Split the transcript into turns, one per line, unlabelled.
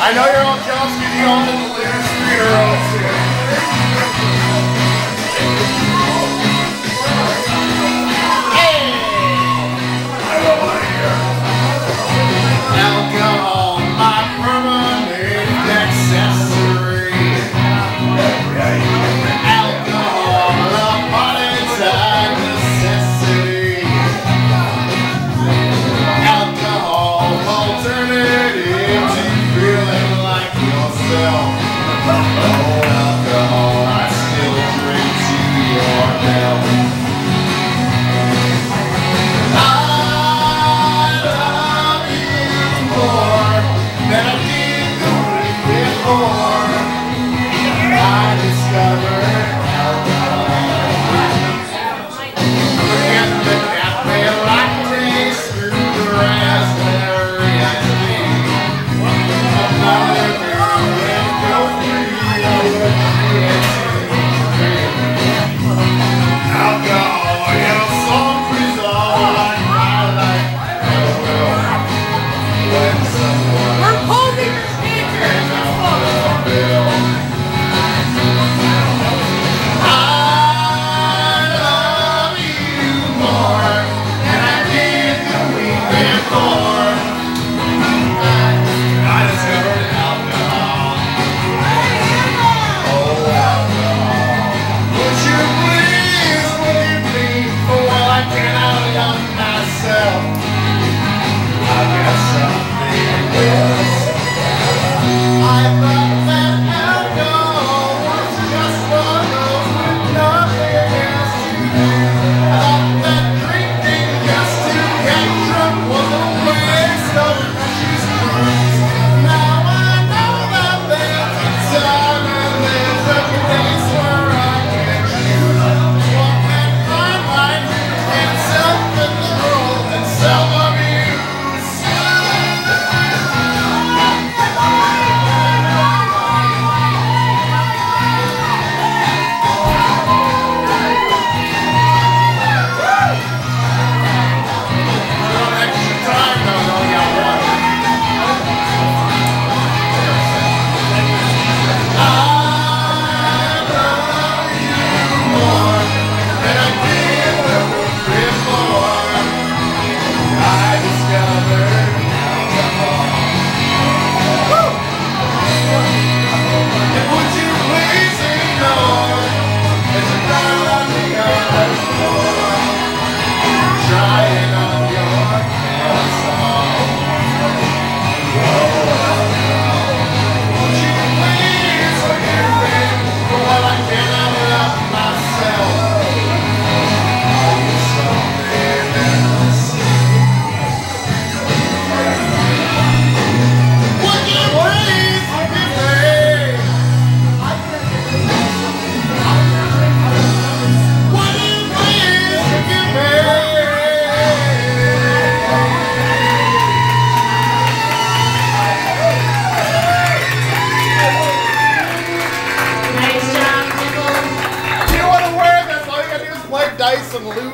I know you're all jealous because you all did the Lunar Street Earls here. Alcohol, my permanent accessory. Alcohol, upon its necessity. Alcohol, alternative to feeling like yourself. Oh, alcohol, I still drink to your health. Than I did the week before. I discovered alcohol. Forget the cafe latte, screw the raspberry and me. Another girl and go free. I would alcohol, yeah, some resolve like my life. When someone dice and loot.